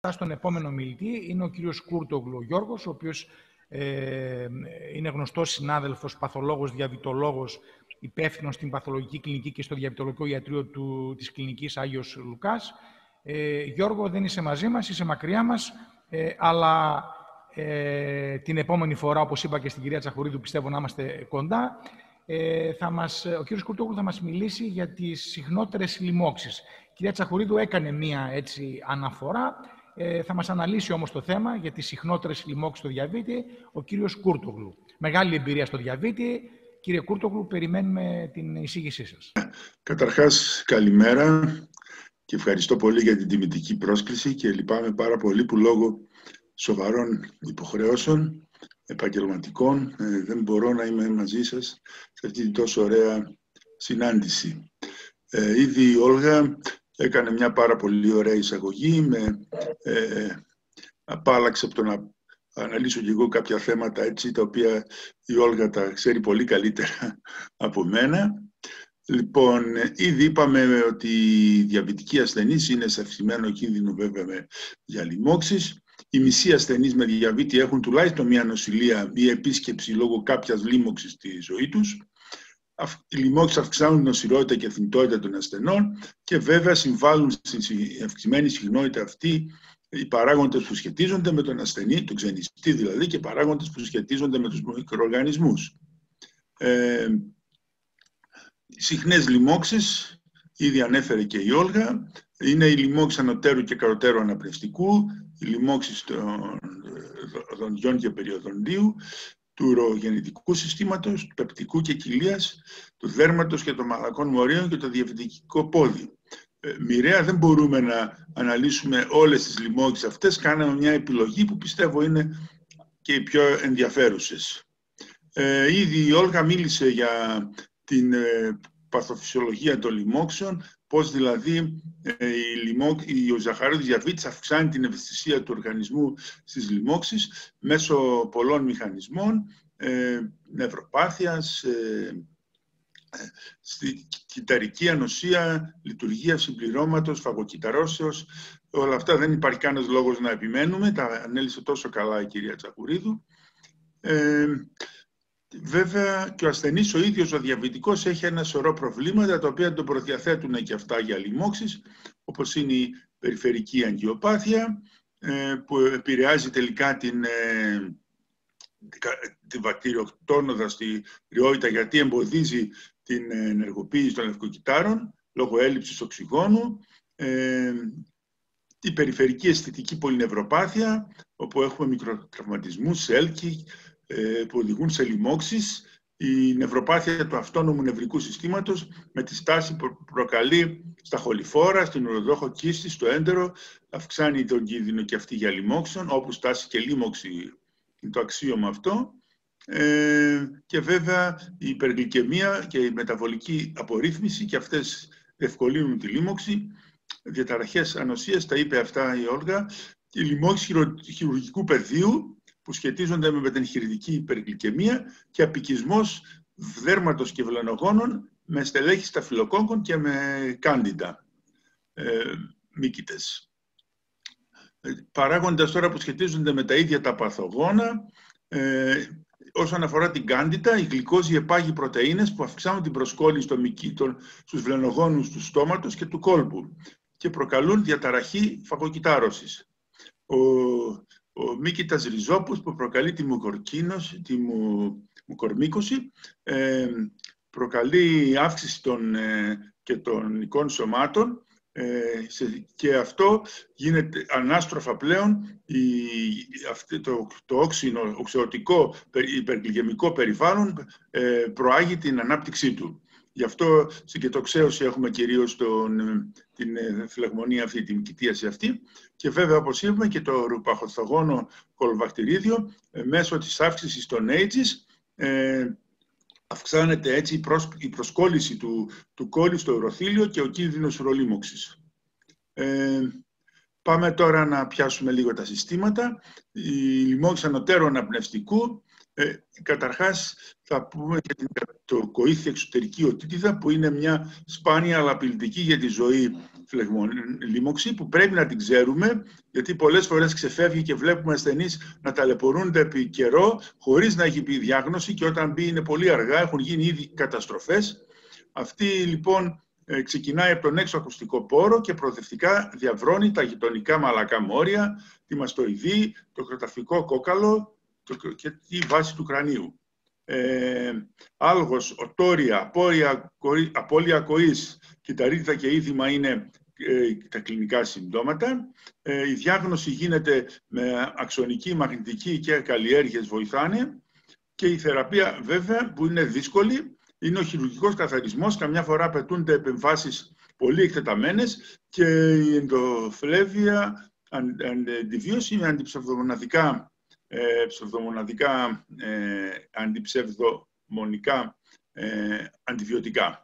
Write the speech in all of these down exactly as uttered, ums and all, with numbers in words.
περαστά στον επόμενο μιλητή. Είναι ο κύριος Κούρτογλου Γιώργος, ο οποίος ε, είναι γνωστός συνάδελφος, παθολόγος, διαβητολόγος, υπεύθυνος στην παθολογική κλινική και στο διαβητολογικό ιατρείο του, της κλινικής Άγιος Λουκάς. Ε, Γιώργο, δεν είσαι μαζί μας, είσαι μακριά μας, ε, αλλά ε, την επόμενη φορά, όπως είπα και στην κυρία Τσαχουρίδου, πιστεύω να είμαστε κοντά. Ε, θα μας, ο κύριος Κουρτόγλου θα μας μιλήσει για τις συχνότερες λοιμώξεις. Η κυρία Τσαχουρίδου έκανε μία έτσι αναφορά, ε, θα μας αναλύσει όμως το θέμα για τις συχνότερες λοιμώξεις στο διαβήτη ο κύριος Κουρτόγλου. Μεγάλη εμπειρία στο διαβήτη. Κύριε Κουρτόγλου, περιμένουμε την εισήγησή σας. Καταρχάς, καλημέρα και ευχαριστώ πολύ για την τιμητική πρόσκληση και λυπάμαι πάρα πολύ που λόγω σοβαρών υποχρεώσεων επαγγελματικών ε, δεν μπορώ να είμαι μαζί σας σε αυτή την τόσο ωραία συνάντηση. Ε, ήδη η Όλγα έκανε μια πάρα πολύ ωραία εισαγωγή, με ε, απάλλαξε από το να αναλύσω και εγώ κάποια θέματα έτσι, τα οποία η Όλγα τα ξέρει πολύ καλύτερα από μένα. Λοιπόν, ήδη είπαμε ότι οι διαβητικοί ασθενείς είναι σε αυξημένο κίνδυνο βέβαια με, για λοιμώξεις. Οι μισοί ασθενείς με διαβήτη έχουν τουλάχιστον μία νοσηλεία ή επίσκεψη λόγω κάποιας λοίμωξης στη ζωή τους. Οι λοιμώξεις αυξάνουν την νοσηρότητα και θνητότητα των ασθενών και βέβαια συμβάλλουν στην αυξημένη συχνότητα αυτή οι παράγοντες που σχετίζονται με τον ασθενή, τον ξενιστή δηλαδή, και παράγοντες που σχετίζονται με τους μικροοργανισμούς. Ε, συχνές λοιμώξεις, ήδη ανέφερε και η Όλγα, είναι οι λοιμώξεις ανωτέρου και κατωτέρου αναπνευστικού, οι λοιμώξεις των δοντιών και περιοδοντίου, του ουρογεννητικού συστήματος, του πεπτικού και κοιλίας, του δέρματος και των μαλακών μορίων και το διαβητικό πόδι. Ε, μοιραία δεν μπορούμε να αναλύσουμε όλες τις λοιμώξεις αυτές, κάναμε μια επιλογή που πιστεύω είναι και οι πιο ενδιαφέρουσες. Ε, ήδη η Όλγα μίλησε για την ε, παθοφυσιολογία των λοιμώξεων, πώς δηλαδή ε, η, λοιμώ, η, ο ζαχαρόδης διαβήτης αυξάνει την ευαισθησία του οργανισμού στις λοιμώξεις μέσω πολλών μηχανισμών, ε, νευροπάθειας, ε, στη κυταρική ανοσία, λειτουργία συμπληρώματος, φαγοκυταρώσεως. Όλα αυτά δεν υπάρχει κανένας λόγος να επιμένουμε, τα ανέλησε τόσο καλά η κυρία Τσαχουρίδου. Ε, βέβαια και ο ασθενής ο ίδιος, ο διαβητικός, έχει ένα σωρό προβλήματα τα οποία τον προδιαθέτουν και αυτά για λοιμώξεις, όπως είναι η περιφερική αγκιοπάθεια, ε, που επηρεάζει τελικά την ε, τη βακτηριοκτόνο δραστηριότητα, γιατί εμποδίζει την ενεργοποίηση των λευκοκυτάρων λόγω έλλειψης οξυγόνου. Ε, η περιφερική αισθητική πολυνευροπάθεια, όπου έχουμε μικροτραυματισμούς, σέλκη, ε, που οδηγούν σε λοιμώξεις. Η νευροπάθεια του αυτόνομου νευρικού συστήματος, με τη στάση που προκαλεί στα χοληφόρα, στην ουροδόχο κίστη, στο έντερο, αυξάνει τον κίνδυνο και αυτή για λοιμώξεων, όπου στάση και λοίμωξη είναι το αξίωμα αυτό. Ε, και βέβαια η υπεργλυκαιμία και η μεταβολική απορρίθμιση, και αυτές ευκολύνουν τη λοίμωξη. Διαταραχές ανοσίας, τα είπε αυτά η Όλγα. Η λοιμώξη χειρουργικού πεδίου, που σχετίζονται με μετεγχειρητική υπεργλυκαιμία, και απικισμός δέρματος και βλανογόνων με στελέχη σταφυλοκόκκων και με κάντιντα ε, μύκητες. Παράγοντες τώρα που σχετίζονται με τα ίδια τα παθογόνα, ε, όσον αφορά την κάντιντα, οι γλυκόζοι επάγει πρωτεΐνες που αυξάνουν την προσκόλληση των μυκήτων στους βλενογόνους του στόματος και του κόλπου και προκαλούν διαταραχή φαγοκυτάρωσης. Ο, ο μύκητας ριζόπους, που προκαλεί τη μουκορκίνωση, τη μου, μουκορμίκωση, ε, προκαλεί αύξηση των, ε, και των υλικών σωμάτων, και αυτό γίνεται ανάστροφα πλέον. Η, αυτή, το, το όξινο, οξεωτικό υπεργλυκαιμικό περιβάλλον ε, προάγει την ανάπτυξή του. Γι' αυτό στην κετοξέωση έχουμε κυρίως τον, την φυλεγμονία αυτή, την κοιτίαση αυτή, και βέβαια, όπως είπαμε, και το ρουπαχοσταγόνο κολοβακτηρίδιο ε, μέσω της αύξησης των έιτζις ε, αυξάνεται έτσι η, προσ... η προσκόλληση του, του κόλλη στο ουροθήλιο και ο κίνδυνος ουρολίμωξης. Ε, πάμε τώρα να πιάσουμε λίγο τα συστήματα. Η λοιμώξη ανωτέρου αναπνευστικού, ε, καταρχάς θα πούμε για την, το κοήθη εξωτερική οτίτιδα, που είναι μια σπάνια αλλά απειλητική για τη ζωή φλεγμονλίμωξη που πρέπει να την ξέρουμε, γιατί πολλές φορές ξεφεύγει και βλέπουμε ασθενείς να ταλαιπωρούνται επί καιρό χωρίς να έχει μπει διάγνωση και όταν μπει είναι πολύ αργά, έχουν γίνει ήδη καταστροφές. Αυτή λοιπόν ξεκινάει από τον έξω ακουστικό πόρο και προοδευτικά διαβρώνει τα γειτονικά μαλακά μόρια, τη μαστοειδή, το κροταφικό κόκαλο και τη βάση του κρανίου. Ε, άλγος, οτόρια, απώλεια, απώλεια ακοής, κυταρίτιδα και είδημα είναι ε, τα κλινικά συμπτώματα. Ε, η διάγνωση γίνεται με αξονική, μαγνητική και καλλιέργειες βοηθάνε και η θεραπεία βέβαια που είναι δύσκολη είναι ο χειρουργικός καθαρισμός. Καμιά φορά απαιτούνται επεμβάσεις πολύ εκτεταμένες και η ενδοφλέβεια αντιβίωση με αντιψευδομοναδικά Ε, ψευδομοναδικά, ε, αντιψευδομονικά ε, αντιβιωτικά.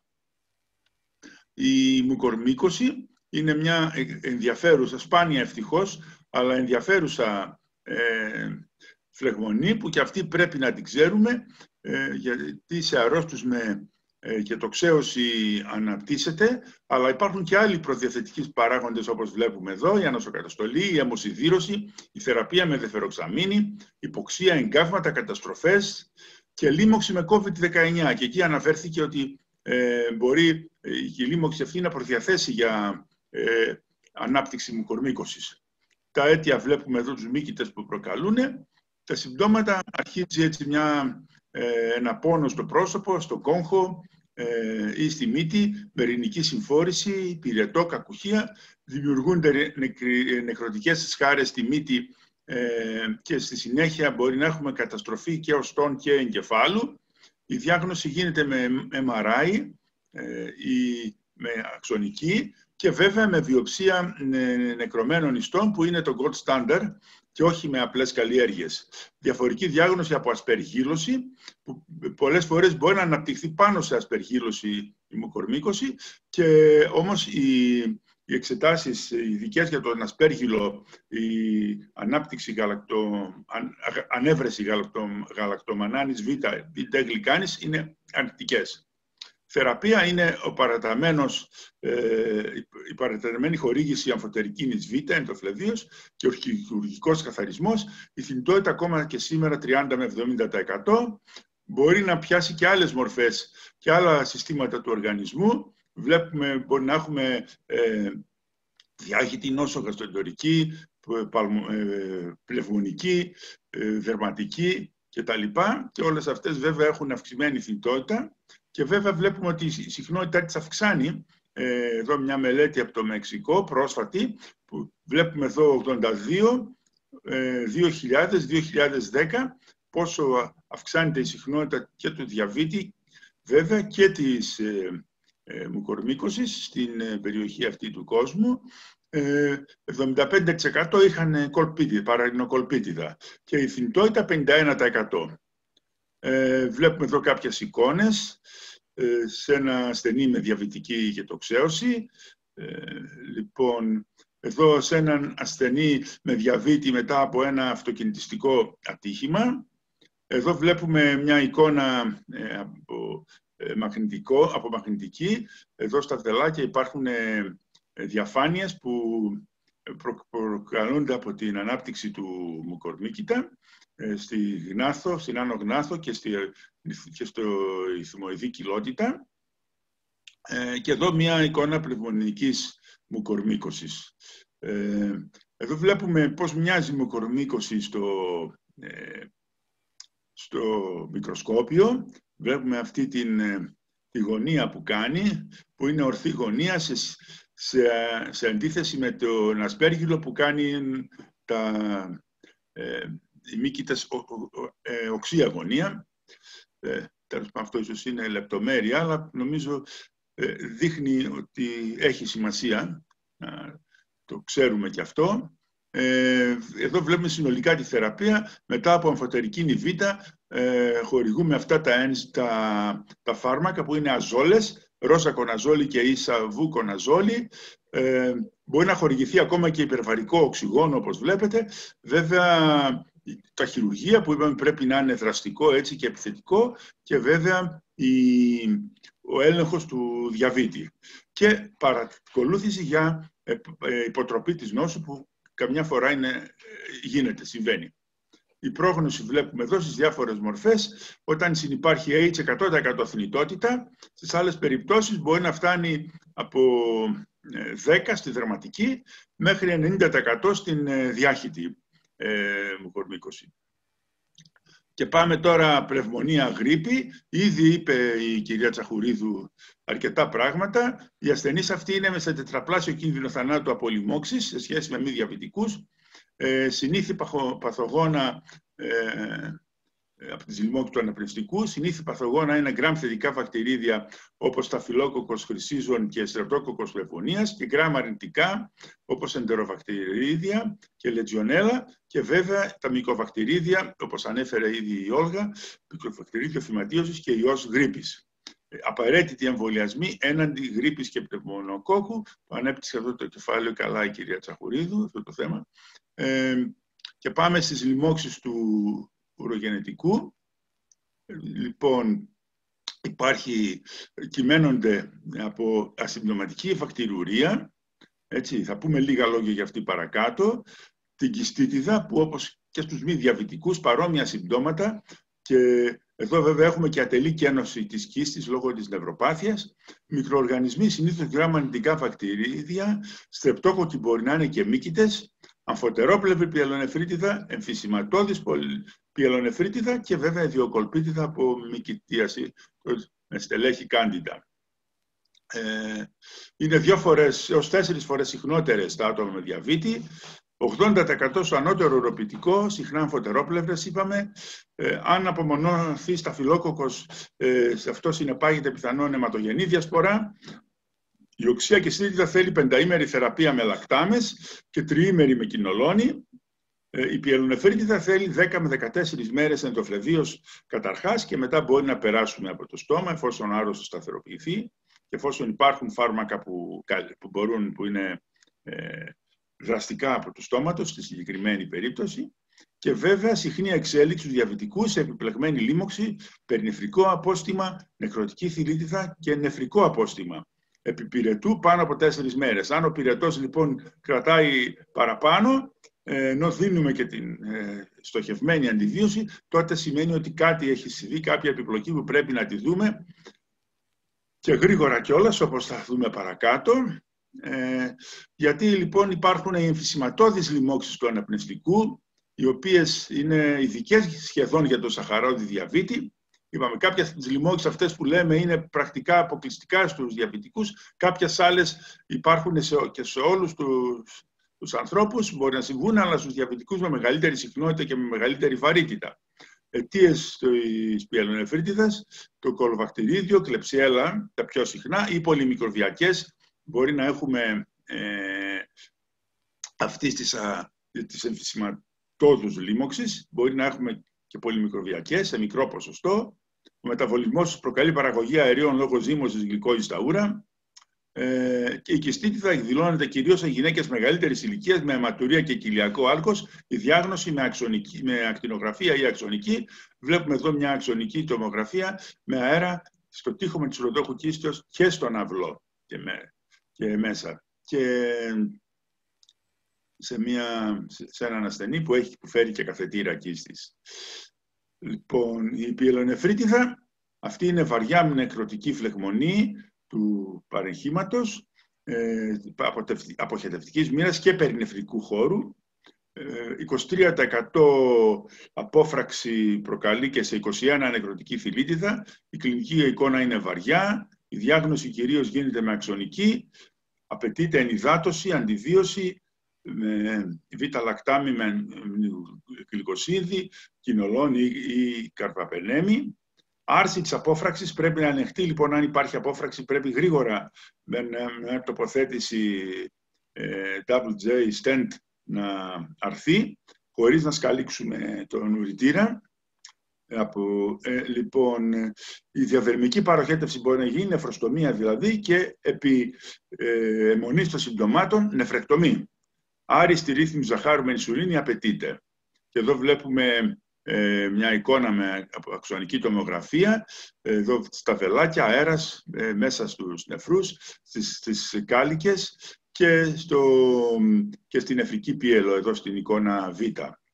Η μουκορμίκωση είναι μια ενδιαφέρουσα, σπάνια ευτυχώς, αλλά ενδιαφέρουσα ε, φλεγμονή που και αυτή πρέπει να την ξέρουμε, ε, γιατί σε αρρώστους με ε, και τοξαίωση αναπτύσσεται, αλλά υπάρχουν και άλλοι προδιαθετικοί παράγοντες όπως βλέπουμε εδώ, η ανοσοκαταστολή, η αιμοσιδήρωση, η θεραπεία με δεφεροξαμίνη, υποξία, εγκάβματα, καταστροφές και λίμωξη με κόβιντ δεκαεννιά. Και εκεί αναφέρθηκε ότι ε, μπορεί η λίμωξη αυτή να προδιαθέσει για ε, ανάπτυξη μουκορμίκωσης. Τα αίτια βλέπουμε εδώ τους μύκητες που προκαλούν. Τα συμπτώματα αρχίζει έτσι μια, ε, ένα πόνο στο πρόσωπο, στο κόγχο ε, ή στη μύτη, μερινική συμφόρηση, πυρετό, κακουχία. Δημιουργούνται νεκρι, νεκρωτικές σχάρες στη μύτη ε, και στη συνέχεια μπορεί να έχουμε καταστροφή και οστών και εγκεφάλου. Η διάγνωση γίνεται με εμ αρ άι ε, ή με αξονική και βέβαια με βιοψία νεκρωμένων ιστών που είναι το gold standard και όχι με απλές καλλιέργειες. Διαφορική διάγνωση από ασπεργύλωση, που πολλές φορές μπορεί να αναπτυχθεί πάνω σε ασπεργύλωση η μουκορμίκωση και όμως οι, οι εξετάσεις ειδικές για τον ασπέργυλο, η ανάπτυξη γαλακτο, αν, ανέβρεση γαλακτο, γαλακτομανάνης β, β γλυκάνης είναι αρνητικές. Θεραπεία είναι ο παραταμένος, ε, η παραταμένη χορήγηση αμφωτερικίνης β, ενδοφλεβίως και ο χειρουργικός καθαρισμός. Η θνητότητα ακόμα και σήμερα τριάντα με εβδομήντα τοις εκατό μπορεί να πιάσει και άλλες μορφές και άλλα συστήματα του οργανισμού. Βλέπουμε, μπορεί να έχουμε ε, διάχυτη νόσο γαστροεντερική, ε, πλευμονική, ε, δερματική κτλ. Και όλες αυτές βέβαια έχουν αυξημένη θνητότητα. Και βέβαια βλέπουμε ότι η συχνότητά της αυξάνει. Ε, εδώ μια μελέτη από το Μεξικό, πρόσφατη, που βλέπουμε εδώ ογδόντα δύο, ε, δύο χιλιάδες, δύο χιλιάδες δέκα, πόσο αυξάνεται η συχνότητα και του διαβήτη, βέβαια και της ε, ε, μουκορμίκωσης στην ε, περιοχή αυτή του κόσμου. Ε, εβδομήντα πέντε τοις εκατό είχαν κολπίτιδα, παραγνοκολπίτιδα και η θνητότητα πενήντα ένα τοις εκατό. Ε, βλέπουμε εδώ κάποιες εικόνες ε, σε ένα ασθενή με διαβητική και τοξαίωση. Ε, λοιπόν, εδώ σε έναν ασθενή με διαβήτη μετά από ένα αυτοκινητιστικό ατύχημα. Εδώ βλέπουμε μια εικόνα ε, από, ε, μαγνητικό, από μαγνητική. Εδώ στα δελάκια υπάρχουν ε, διαφάνειες που προ, προκαλούνται από την ανάπτυξη του μουκορμίκητα στη γνάθο, στην άνω γνάθο και, στη, και στο ηθμοειδή κοιλότητα. Ε, και εδώ μια εικόνα πνευμονικής μουκορμίκωσης. Ε, εδώ βλέπουμε πώς μοιάζει η μουκορμίκωση στο, ε, στο μικροσκόπιο. Βλέπουμε αυτή την, τη γωνία που κάνει, που είναι ορθή γωνία σε, σε, σε αντίθεση με τον ασπέργυλο που κάνει τα... Ε, οι μύκητες ε, οξία γωνία. Ε, τέλος πάντων, αυτό ίσως είναι λεπτομέρεια, αλλά νομίζω ε, δείχνει ότι έχει σημασία. Ε, το ξέρουμε και αυτό. Ε, εδώ βλέπουμε συνολικά τη θεραπεία. Μετά από αμφωτερικίνη β, ε, χορηγούμε αυτά τα, τα, τα φάρμακα που είναι αζόλες, ρόσακοναζόλη και ισαβούκοναζόλη. Ε, μπορεί να χορηγηθεί ακόμα και υπερβαρικό οξυγόνο, όπως βλέπετε. Βέβαια, τα χειρουργία που είπαμε πρέπει να είναι δραστικό έτσι και επιθετικό και βέβαια η, ο έλεγχος του διαβήτη και παρακολούθηση για υποτροπή της νόσου που καμιά φορά είναι, γίνεται, συμβαίνει. Η πρόγνωση βλέπουμε εδώ στις διάφορες μορφές, όταν συνυπάρχει έιτς εκατό τοις εκατό θνητότητα, στις άλλες περιπτώσεις μπορεί να φτάνει από δέκα στη δερματική μέχρι ενενήντα τοις εκατό στην διάχυτη ε, μουκορμίκωση. Και πάμε τώρα πνευμονία, γρίπη. Ήδη είπε η κυρία Τσαχουρίδου αρκετά πράγματα. Οι ασθενείς αυτοί είναι σε τετραπλάσιο κίνδυνο θανάτου από λοιμώξεις σε σχέση με μη διαβητικούς. Ε, συνήθι παθογόνα ε, από τις λοιμώξεις του αναπνευστικού. Συνήθι παθογόνα είναι γκραμ θετικά βακτηρίδια όπως τα φυλλόκοκος χρυσίζων και στρεπτόκοκος πνευμονίας και γκραμ αρνητικά όπως εντεροβακτηρίδια και λετζιονέλα και βέβαια τα μικοβακτηρίδια όπως ανέφερε ήδη η Όλγα, μικοβακτηρίδιο φυματίωσης και ιός γρίπης. Απαραίτητοι εμβολιασμοί έναντι γρίπης και πνευμονοκόκκου, που ανέπτυξε αυτό το κεφάλαιο καλά η κυρία Τσαχουρίδου, αυτό το θέμα. Ε, και πάμε στις λοιμώξεις του ουρογενετικού. Λοιπόν, υπάρχει, κυμαίνονται από ασυμπτωματική βακτηριουρία, έτσι, θα πούμε λίγα λόγια για αυτή παρακάτω, την κιστίτιδα που όπως και στους μη διαβητικούς παρόμοια συμπτώματα και εδώ βέβαια έχουμε και ατελή κένωση της κίστης λόγω της νευροπάθειας. Μικροοργανισμοί, συνήθως γραμμανιτικά βακτηρίδια, στρεπτόκοκκι μπορεί να είναι και μύκητες, αμφωτερόπλευρη πιελονεφρίτιδα, εμφυσιματώδης πιελονεφρίτιδα και βέβαια ιδιοκολπίτιδα από μυκητίαση με στελέχη κάντιντα. Ε, είναι δύο φορές έως τέσσερις φορές συχνότερες στα άτομα με διαβήτη. ογδόντα τοις εκατό στο ανώτερο ουροπιτικό, συχνά αμφωτερόπλευρες, είπαμε. Ε, αν απομονωθεί σταφυλόκοκκος, ε, σε αυτό συνεπάγεται πιθανόν αιματογενή διασπορά. Η οξεία και στήτιδα θέλει πενταήμερη θεραπεία με λακτάμες και τριήμερη με κοινολόνη. Ε, η πιελονεφρίτιδα θέλει δέκα με δεκατέσσερις μέρες εντοφλεδίως καταρχάς και μετά μπορεί να περάσουμε από το στόμα εφόσον ο άρρωστος σταθεροποιηθεί και εφόσον υπάρχουν φάρμακα που, που, μπορούν, που είναι ε, δραστικά από το στόματος, στη συγκεκριμένη περίπτωση. Και βέβαια συχνή εξέλιξη του διαβητικού σε επιπλεγμένη λίμωξη, περινεφρικό απόστημα, νεκροτική θηλίτιδα και νεφρικό απόστημα. Επιπυρετού πάνω από τέσσερις μέρες. Αν ο πυρετός λοιπόν κρατάει παραπάνω, ενώ δίνουμε και την ε, στοχευμένη αντιδίωση, τότε σημαίνει ότι κάτι έχει συμβεί, κάποια επιπλοκή που πρέπει να τη δούμε και γρήγορα κιόλας, όπως θα δούμε παρακάτω. Ε, γιατί λοιπόν υπάρχουν οι εμφυσιματώδεις λοιμώξεις του αναπνευστικού, οι οποίες είναι ειδικές σχεδόν για το σαχαρώδη διαβήτη. Είπαμε, κάποιες από τις λοιμώξεις αυτές που λέμε είναι πρακτικά αποκλειστικά στους διαβητικούς, κάποιες άλλες υπάρχουν σε, και σε όλους τους, τους ανθρώπους, μπορεί να συμβούν, αλλά στους διαβητικούς με μεγαλύτερη συχνότητα και με μεγαλύτερη βαρύτητα. Αιτίες της πιελονεφρίτιδας, το κολοβακτηρίδιο, κλεψιέλα, τα πιο συχνά, ή πολυμικροβιακές. Μπορεί να έχουμε ε, αυτής της, της εμφυσιματώδους λίμωξης, μπορεί να έχουμε και πολυμικροβιακές σε μικρό ποσοστό. Ο μεταβολισμός προκαλεί παραγωγή αερίων λόγω ζύμωσης γλυκόζης στα ούρα. Ε, και η κιστίτιδα εκδηλώνεται κυρίως σε γυναίκες μεγαλύτερης ηλικίας με αιματουρία και κοιλιακό άλκος. Η διάγνωση με, αξονική, με ακτινογραφία ή αξονική. Βλέπουμε εδώ μια αξονική τομογραφία με αέρα στο τείχομα της ουροδόχου κίστεως και στον αυλό και, με, και μέσα. Και σε, μια, σε έναν ασθενή που, έχει, που φέρει και καθετήρα κίστης. Λοιπόν, η πιελονεφρίτιδα, αυτή είναι βαριά νεκροτική φλεγμονή του παρεγχήματος, ε, αποχετευτικής μοίρας και περινεφρικού χώρου. Ε, είκοσι τρία τοις εκατό απόφραξη προκαλεί και σε είκοσι ένα νεκροτική θηλίτιδα. Η κλινική εικόνα είναι βαριά. Η διάγνωση κυρίως γίνεται με αξονική. Απαιτείται ενυδάτωση, αντιδίωση, με β-λακτάμι με γλυκοσίδη, κοινολόν ή, ή καρπαπενέμι. Άρση της απόφραξης πρέπει να ανεχτεί, λοιπόν, αν υπάρχει απόφραξη, πρέπει γρήγορα με, με τοποθέτηση ε, double J stent να αρθεί, χωρίς να σκαλίξουμε τον ουρητήρα. Από, ε, λοιπόν, η διαδερμική παροχέτευση μπορεί να γίνει, νεφροστομία δηλαδή, και επί ε, αιμονής των συμπτωμάτων, νεφρεκτομή. Άριστη ρύθμιση ζαχάρου με ινσουλίνη απαιτείται. Και εδώ βλέπουμε ε, μια εικόνα με αξονική τομογραφία, εδώ στα βελάκια, αέρας ε, μέσα στους νεφρούς, στις, στις κάλικες και, στο, και στην νεφρική πίελο, εδώ στην εικόνα Β.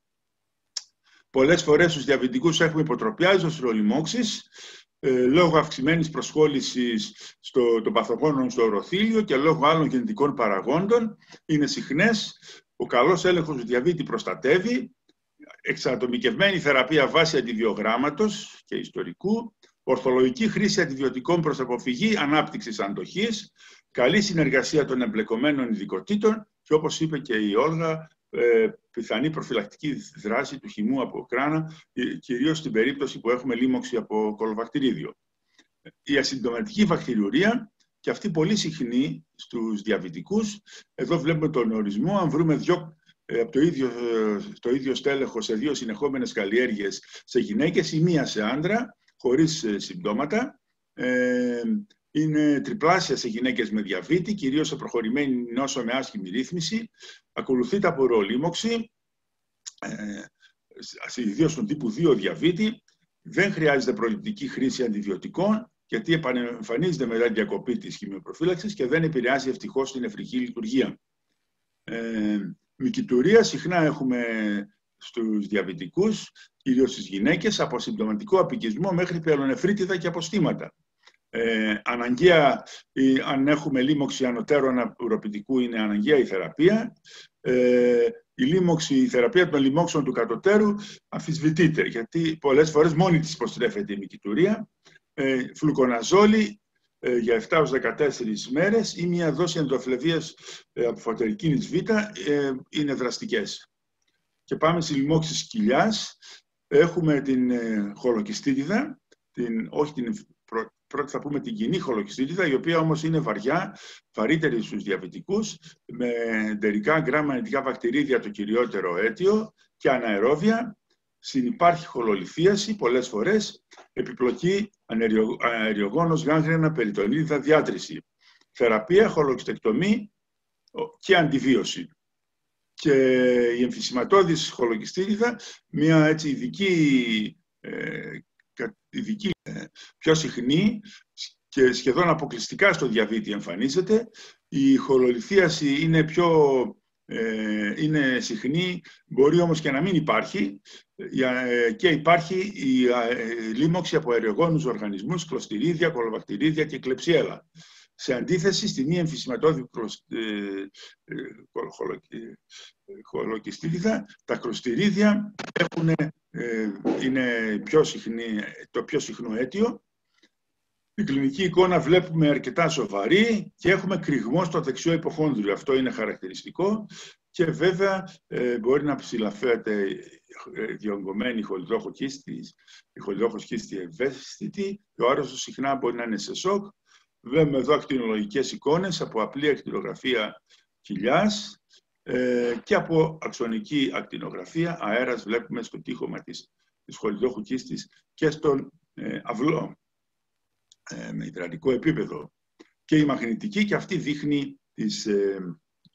Πολλές φορές στους διαβητικούς έχουμε υποτροπή αζωσυρολιμόξης, ε, λόγω αυξημένης προσχόλησης στο, των παθογόνων στο οροθύλιο και λόγω άλλων γεννητικών παραγόντων. Είναι συχνές. Ο καλός έλεγχος του διαβήτη προστατεύει. Εξατομικευμένη θεραπεία βάσει αντιβιογράμματος και ιστορικού. Ορθολογική χρήση αντιβιωτικών προς αποφυγή ανάπτυξης αντοχής. Καλή συνεργασία των εμπλεκομένων ειδικοτήτων και, όπως είπε και η Όλγα, ε, πιθανή προφυλακτική δράση του χυμού από κράνα, κυρίως στην περίπτωση που έχουμε λίμωξη από κολοβακτηρίδιο. Η ασυμπτωματική βακτηριουρία, και αυτή πολύ συχνή στους διαβητικούς. Εδώ βλέπουμε τον ορισμό. Αν βρούμε δυο, ε, από το ίδιο, το ίδιο στέλεχο σε δύο συνεχόμενες καλλιέργειες σε γυναίκες ή μία σε άντρα, χωρίς ε, συμπτώματα, ε, είναι τριπλάσια σε γυναίκες με διαβήτη, κυρίως σε προχωρημένη νόσο με άσχημη ρύθμιση. Ακολουθείται από ροολίμωξη, ε, ιδίως στον τύπου δύο διαβήτη. Δεν χρειάζεται προληπτική χρήση αντιβιωτικών, γιατί επανεμφανίζεται μετά την διακοπή της χημειοπροφύλαξης και δεν επηρεάζει ευτυχώς την νεφρική λειτουργία. Ε, Μικητουρία συχνά έχουμε στους διαβητικούς, κυρίως στις γυναίκες, από συμπτωματικό απικισμό μέχρι πυελονεφρίτιδα και αποστήματα. Ε, αναγκαία, η, αν έχουμε λίμωξη ανωτέρου ουροπητικού, είναι αναγκαία η θεραπεία. Ε, η, λίμωξη, η θεραπεία των λοιμόξεων του κατωτέρου αμφισβητείται, γιατί πολλές φορές μόνη της υποστρέφεται η μικητουρία. Ε, φλουκοναζόλη ε, για επτά έως δεκατέσσερις μέρες ή μια δόση εντοφλεβίας ε, από φωτερικίνης Β ε, είναι δραστικές. Και πάμε στη λοιμώξη της κοιλιάς. Έχουμε την ε, χολοκυστίτιδα, την, όχι την πρω, πρώτη θα πούμε την κοινή χολοκυστίτιδα, η οποία όμως είναι βαριά, βαρύτερη στους διαβητικούς, με εντερικά γκράμμα ενετικά βακτηρίδια το κυριότερο αίτιο και αναερόβια. Συνυπάρχει χολολιθίαση πολλές φορές, επιπλοκή αεριογόνος γάγγραινα περιτονίδα διάτρηση. Θεραπεία, χολοκυστεκτομή και αντιβίωση. Και η εμφυσιματώδης χολοκυστίτιδα, μια έτσι ειδική, ε, ειδική ε, πιο συχνή και σχεδόν αποκλειστικά στο διαβήτη εμφανίζεται. Η χολολιθίαση είναι πιο ε, είναι συχνή, μπορεί όμως και να μην υπάρχει, και υπάρχει η λίμωξη από αεριογόνους οργανισμούς, κλωστηρίδια, κολοβακτηρίδια και κλεψιέλα. Σε αντίθεση, στη μη εμφυσιματώδη χολοκυστίτιδα, τα κλωστηρίδια έχουν, είναι πιο συχνή, το πιο συχνό αίτιο. Στην κλινική εικόνα βλέπουμε αρκετά σοβαρή και έχουμε κρυγμό στο δεξιό υποχόνδριο. Αυτό είναι χαρακτηριστικό και βέβαια ε, μπορεί να ψηλαφέεται διονγκωμένη χολιδρόχο κίστη, η χολιδρόχος κίστη ευαίσθητη, και ο άρρωστος συχνά μπορεί να είναι σε σοκ. Βλέπουμε εδώ ακτινολογικές εικόνες από απλή ακτινογραφία κοιλιάς ε, και από αξονική ακτινογραφία αέρας βλέπουμε στο τείχομα της, της χολιδρόχου κίστης και στον ε, αυλό ε, με υδρατικό επίπεδο. Και η μαγνητική, και αυτή δείχνει τις, ε,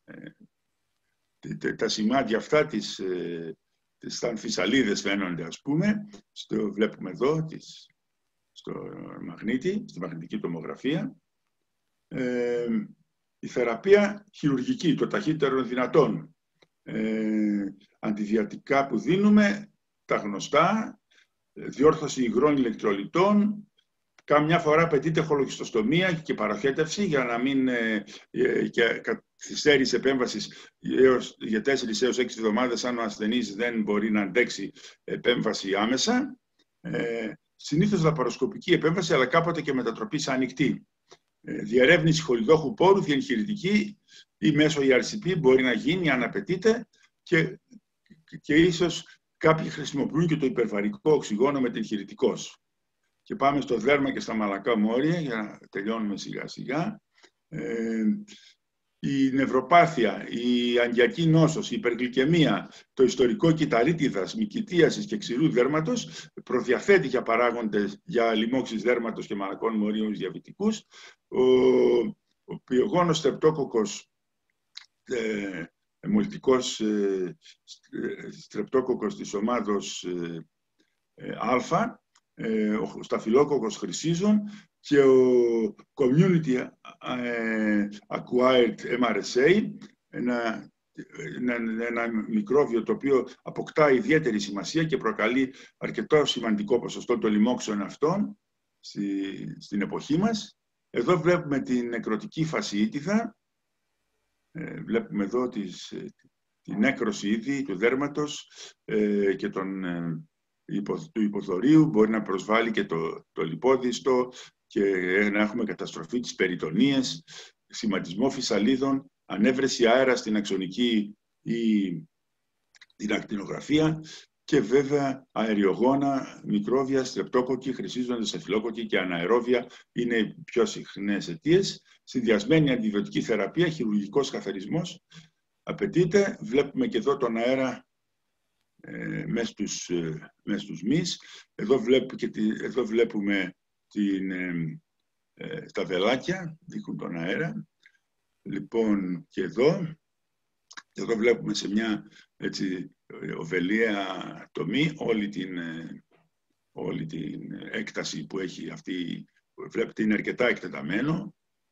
ε, τα σημάδια αυτά, τις, ε, τις αμφισαλίδες φαίνονται, ας πούμε, στο, βλέπουμε εδώ, τις, στο μαγνήτη, στη μαγνητική τομογραφία. Ε, η θεραπεία χειρουργική, το ταχύτερο δυνατόν. Ε, αντιδιατικά που δίνουμε, τα γνωστά, διόρθωση υγρών ηλεκτρολιτών. Κάμια φορά απαιτείται χολοκυστοστομία και παροχέτευση για να μην ε, ε, και καθυστέρηση επέμβασης έως, για τέσσερις έως έξι εβδομάδες, αν ο ασθενής δεν μπορεί να αντέξει επέμβαση άμεσα. Ε, συνήθως λαπαροσκοπική επέμβαση, αλλά κάποτε και μετατροπή σε ανοιχτή. Ε, διερεύνηση χολιδόχου πόρου, διεγχειρητική ή μέσω ι αρ σι πι μπορεί να γίνει αν απαιτείται, και, και ίσως κάποιοι χρησιμοποιούν και το υπερβαρικό οξυγόνο μετεγχειρητικός. Και πάμε στο δέρμα και στα μαλακά μόρια για να τελειώνουμε σιγά σιγά. Ε, η νευροπάθεια, η αγκιακή νόσος, η υπεργλυκαιμία, το ιστορικό κυταρίτιδας, μικητίασης και ξηρού δέρματος προδιαθέτει για παράγοντες για λοιμώξεις δέρματος και μαλακών μορίων διαβητικούς. Ο, ο πυογόνος στρεπτόκοκος, ε, εμολυτικός ε, στρεπτόκοκος της ομάδος ε, Α, ο σταφυλόκοκκος χρυσίζων και ο Community Acquired εμ αρ ες έι, ένα, ένα, ένα μικρόβιο το οποίο αποκτά ιδιαίτερη σημασία και προκαλεί αρκετό σημαντικό ποσοστό των λοιμόξεων αυτών στη, στην εποχή μας. Εδώ βλέπουμε την νεκρωτική φασιίτιδα, βλέπουμε εδώ τις, την νέκρωση ήδη του δέρματος και των του υποδωρίου, μπορεί να προσβάλλει και το, το λιπόδιστο και να έχουμε καταστροφή της περιτονίας, σχηματισμό φυσαλίδων, ανέβρεση αέρα στην αξονική ή την ακτινογραφία και βέβαια αεριογόνα, μικρόβια, στρεπτόκοκκι, χρυσίζοντες σταφυλόκοκκι και αναερόβια είναι οι πιο συχνές αιτίες. Συνδυασμένη αντιβιωτική θεραπεία, χειρουργικός καθαρισμός απαιτείται. Βλέπουμε και εδώ τον αέρα Ε, μέσα στους, ε, μέσα στους μυς. Εδώ, βλέπουμε και τη, εδώ βλέπουμε την, ε, ε, τα βελάκια, δείχνουν τον αέρα. Λοιπόν, και εδώ, και εδώ βλέπουμε σε μια έτσι, οβελία τομή όλη την, ε, όλη την έκταση που έχει αυτή. Βλέπετε είναι αρκετά εκτεταμένο.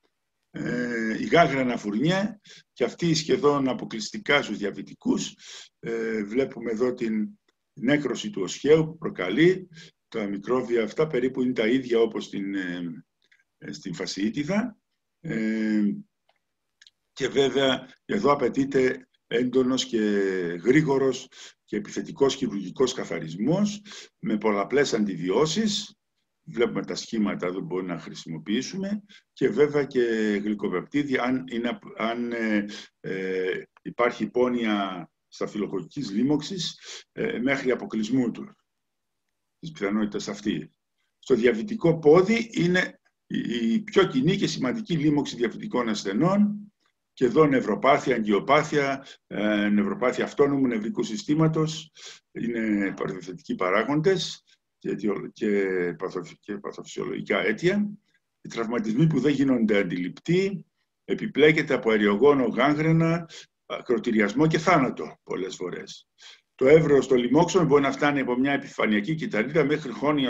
Ε, η γάγρανα φουρνιέ και αυτή σχεδόν αποκλειστικά στους διαβητικούς. Ε, βλέπουμε εδώ την νέκρωση του οσχαίου που προκαλεί. Τα μικρόβια αυτά περίπου είναι τα ίδια όπως στην, ε, στην φασιίτιδα. Ε, και βέβαια εδώ απαιτείται έντονος και γρήγορος και επιθετικός χειρουργικός καθαρισμός με πολλαπλές αντιβιώσεις. Βλέπουμε τα σχήματα εδώ που μπορούμε να χρησιμοποιήσουμε και βέβαια και γλυκοπεπτίδια αν, είναι, αν ε, ε, υπάρχει υπόνοια σταφυλοκοκκικής λίμωξης ε, μέχρι αποκλεισμού του, της πιθανότητας αυτή. Στο διαβητικό πόδι είναι η πιο κοινή και σημαντική λίμωξη διαβητικών ασθενών και εδώ νευροπάθεια, αγκιοπάθεια, ε, νευροπάθεια αυτόνομου νευρικού συστήματος είναι παραδοθετικοί παράγοντες και παθοφυσιολογικά αίτια. Οι τραυματισμοί που δεν γίνονται αντιληπτοί επιπλέκεται από αεριογόνο, γάγραινα, ακροτηριασμό και θάνατο πολλές φορές. Το εύρος των λοιμόξεων μπορεί να φτάνει από μια επιφανειακή κυταρίδα μέχρι χώνια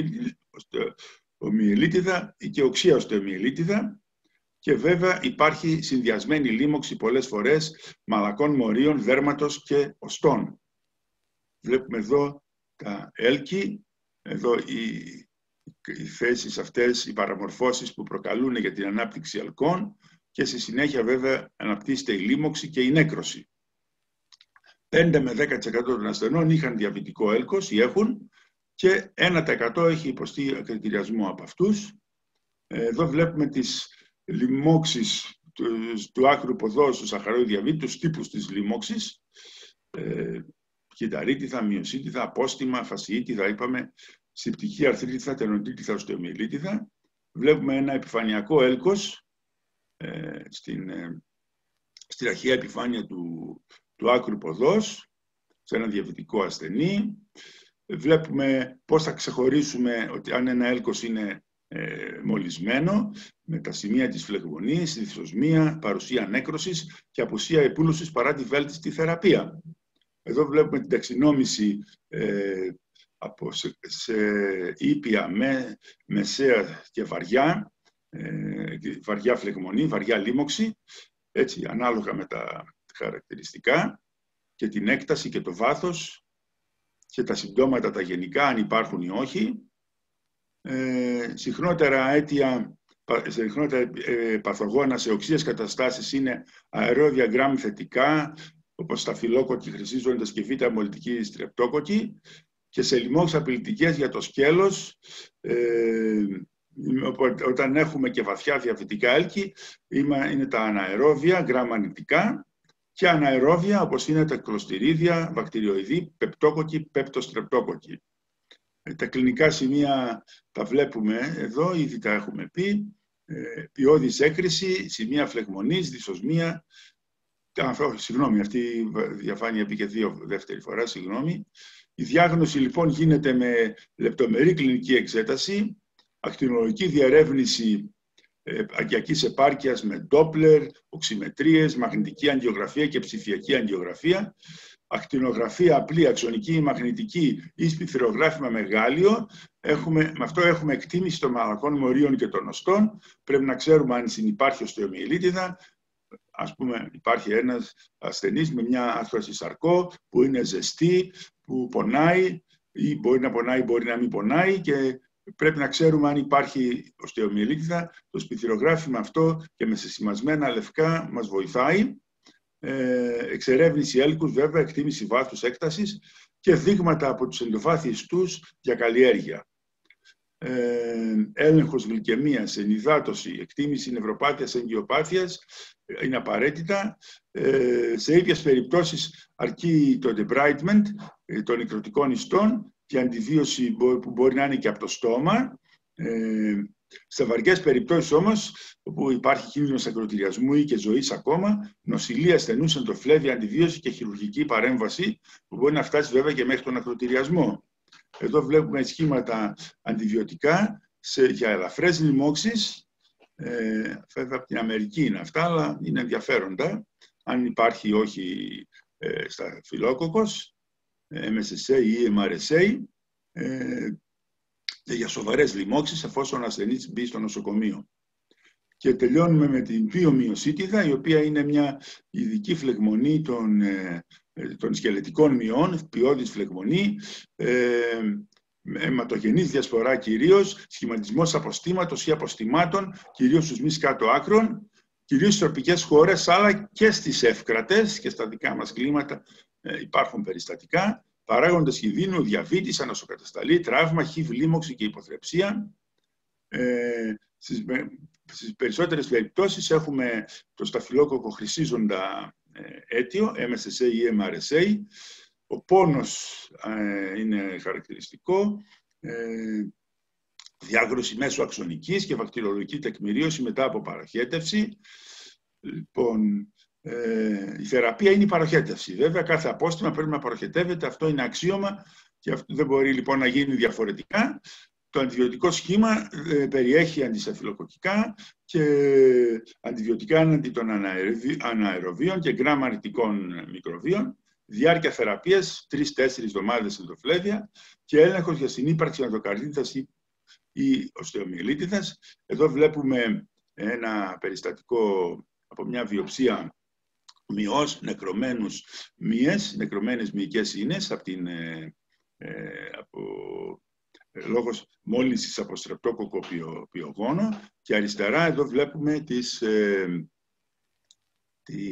οστεομυελίτιδα ή και οξία οστεομυελίτιδα και βέβαια υπάρχει συνδυασμένη λίμωξη πολλές φορές μαλακών μορίων, δέρματος και οστών. Βλέπουμε εδώ τα έλκη. Εδώ οι, οι θέσεις αυτές, οι παραμορφώσεις που προκαλούν για την ανάπτυξη αλκών και στη συνέχεια βέβαια αναπτύσσεται η λίμωξη και η νέκρωση. πέντε με δέκα τοις εκατό των ασθενών είχαν διαβητικό έλκος ή έχουν και ένα τοις εκατό έχει υποστεί ακριτηριασμό από αυτούς. Εδώ βλέπουμε τις λοιμώξεις του, του άκρου ποδός του σαχαροϊδού διαβήτη, τους τύπους της λοιμώξης. Ε, κυταρίτιδα, μυοσίτιδα, απόστημα, φασιίτιδα, είπαμε, σηπτική αρθρίτιδα, τενοντίτιδα, οστεομυελίτιδα. Βλέπουμε ένα επιφανειακό έλκος ε, στην, ε, στην αρχαία επιφάνεια του, του άκρου ποδός, σε ένα διαβητικό ασθενή. Βλέπουμε πώς θα ξεχωρίσουμε ότι αν ένα έλκος είναι ε, μολυσμένο, με τα σημεία της φλεγμονής, δυσοσμία, παρουσία νέκρωσης και απουσία επούλωσης παρά τη βέλτιστη θεραπεία. Εδώ βλέπουμε την ταξινόμηση ε, από σε, σε ήπια, με, μεσαία και βαριά, ε, βαριά φλεγμονή, βαριά λίμωξη, έτσι, ανάλογα με τα χαρακτηριστικά και την έκταση και το βάθος και τα συμπτώματα τα γενικά, αν υπάρχουν ή όχι. Ε, συχνότερα αίτια, συχνότερα ε, παθογόνα σε οξείες καταστάσεις είναι αερόδια γκράμμ θετικά, όπως σταφυλόκοκκι, χρυσίζοντες και β' μολυτική στρεπτόκοκκι, και σε λοιμώξεις απειλητικές για το σκέλος, ε, όταν έχουμε και βαθιά διαβητικά έλκη, είναι τα αναερόβια, γκράμμ αρνητικά, και αναερόβια, όπως είναι τα κλωστηρίδια, βακτηριοειδή, πεπτόκοκκι, πεπτοστρεπτόκοκκι. Ε, τα κλινικά σημεία τα βλέπουμε εδώ, ήδη τα έχουμε πει. Ε, ποιόδης έκρηση, σημεία φλεγμονής, δυσοσμία. Α, συγγνώμη, αυτή η διαφάνεια πήγε δύο δεύτερη φορά, συγγνώμη. Η διάγνωση λοιπόν γίνεται με λεπτομερή κλινική εξέταση, ακτινολογική διερεύνηση ε, αγκιακής επάρκειας με ντόπλερ, οξυμετρίες, μαγνητική αγγιογραφία και ψηφιακή αγγιογραφία ακτινογραφία απλή, αξονική ή μαγνητική ή σπιθυρογράφημα μεγάλιο. Έχουμε, με αυτό έχουμε εκτίμηση των μαλακών μορίων και των οστών. Πρέπει να ξέρουμε αν συνυπάρχει οστεομυελίτιδα. Ας πούμε, υπάρχει ένας ασθενής με μια άρθρωση σαρκό που είναι ζεστή, που πονάει ή μπορεί να πονάει, μπορεί να μην πονάει και πρέπει να ξέρουμε αν υπάρχει οστεομυελίτιδα. Το σπιθυρογράφημα αυτό και με σεσημασμένα λευκά μας βοηθάει. Ε, εξερεύνηση έλκους, βέβαια, εκτίμηση βάθους έκτασης και δείγματα από τους εντοφάθειες τους για καλλιέργεια. Ε, έλεγχος γλυκαιμίας, ενυδάτωση, εκτίμηση νευροπάθειας, εγκυοπάθειας είναι απαραίτητα. Ε, σε ίδιες περιπτώσεις αρκεί το debridement των νεκρωτικών ιστών και αντιβίωση που μπορεί να είναι και από το στόμα. Ε, σε βαριές περιπτώσεις όμως, όπου υπάρχει κίνδυνος ακροτηριασμού ή και ζωής ακόμα, νοσηλεία ασθενούς, εντοφλέβεια, αντιβίωση και χειρουργική παρέμβαση, που μπορεί να φτάσει βέβαια και μέχρι τον ακροτηριασμό. Εδώ βλέπουμε σχήματα αντιβιωτικά σε, για ελαφρές λοιμώξεις. Ε, βέβαια από την Αμερική είναι αυτά, αλλά είναι ενδιαφέροντα. Αν υπάρχει ή όχι ε, στα φυλόκοκος, εμ ες ες έι ή εμ αρ ες έι, ε, για σοβαρές λοιμώξεις, εφόσον ο ασθενής μπει στο νοσοκομείο. Και τελειώνουμε με την ποιομυοσίτιδα, η οποία είναι μια ειδική φλεγμονή των, ε, των σκελετικών μειών, ποιόδης φλεγμονή, ε, αιματογενής διασπορά κυρίως, σχηματισμός αποστήματος ή αποστημάτων, κυρίως στους μη κάτω άκρων, κυρίως στις τροπικές χώρες, αλλά και στις εύκρατες και στα δικά μας κλίματα ε, υπάρχουν περιστατικά. Παράγοντες κινδύνου, διαβήτης, ανοσοκατασταλή, τραύμα, χιβ, λίμωξη και υποθρεψία. Ε, στις, στις περισσότερες περιπτώσεις έχουμε το σταφυλόκοκο χρυσίζοντα ε, αίτιο, εμ ες ες έι ή εμ αρ ες έι. Ο πόνος ε, είναι χαρακτηριστικό. Ε, διάγνωση μέσω αξονικής και βακτηριολογική τεκμηρίωση μετά από παροχέτευση. Λοιπόν, Ε, η θεραπεία είναι η παροχέτευση. Βέβαια, κάθε απόστημα πρέπει να παροχετεύεται. Αυτό είναι αξίωμα και αυτό δεν μπορεί λοιπόν να γίνει διαφορετικά. Το αντιβιωτικό σχήμα ε, περιέχει αντισταφυλοκοκκικά και αντιβιωτικά αντί των αναεροβίων και γκραμ αρνητικών μικροβίων. Διάρκεια θεραπείας τρεις με τέσσερις εβδομάδες εντοφλέβεια και έλεγχος για συνύπαρξη ενδοκαρδίτιδας ή, ή οστεομυελίτιδας. Εδώ βλέπουμε ένα περιστατικό από μια βιοψία μυός, νεκρωμένους μύες, νεκρωμένες μυϊκές ίνες από την, ε, ε, από, ε, λόγος μόλυνσης από στρεπτόκοκο πιογόνο και αριστερά εδώ βλέπουμε τις, ε, τη,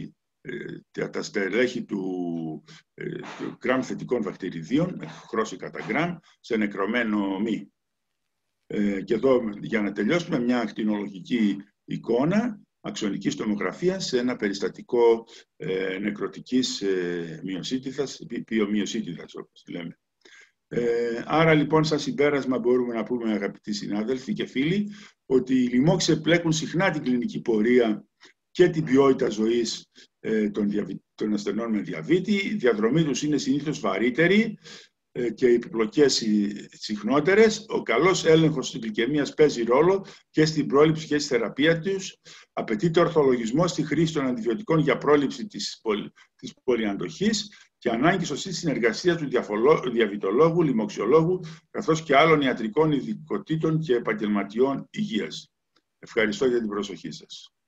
ε, τα στελέχη του, ε, του γκραμ θετικών βακτηριδίων, χρώση κατά γκραμ, σε νεκρωμένο μυ. Ε, και εδώ για να τελειώσουμε μια ακτινολογική εικόνα αξονικής τομογραφίας σε ένα περιστατικό ε, νεκρωτικής ε, μυοσίτιδας, ποιομυοσίτιδας όπως λέμε. Ε, άρα λοιπόν σαν συμπέρασμα μπορούμε να πούμε, αγαπητοί συνάδελφοι και φίλοι, ότι οι λοιμώξεις επλέκουν συχνά την κλινική πορεία και την ποιότητα ζωής ε, των, διαβη... των ασθενών με διαβήτη. Η διαδρομή τους είναι συνήθως βαρύτερη και οι επιπλοκές συχνότερες. Ο καλός έλεγχος της γλυκαιμίας παίζει ρόλο και στην πρόληψη και στη θεραπεία τους. Απαιτείται ορθολογισμός στη χρήση των αντιβιωτικών για πρόληψη της, πολυ... της πολυαντοχής και ανάγκη σωστή συνεργασία του διαβητολόγου, λοιμοξιολόγου, καθώς και άλλων ιατρικών ειδικοτήτων και επαγγελματιών υγείας. Ευχαριστώ για την προσοχή σας.